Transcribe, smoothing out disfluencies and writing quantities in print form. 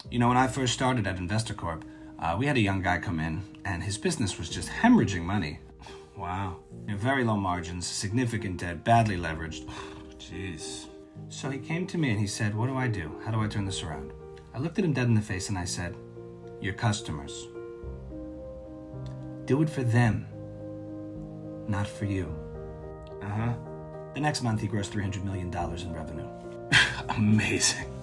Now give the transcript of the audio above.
You know, when I first started at Investor Corp, we had a young guy come in, and his business was just hemorrhaging money. Wow. You know, very low margins, significant debt, badly leveraged. Jeez. So he came to me and he said, what do I do? How do I turn this around? I looked at him dead in the face and I said, your customers. Do it for them, not for you. The next month he grossed $300 million in revenue. Amazing.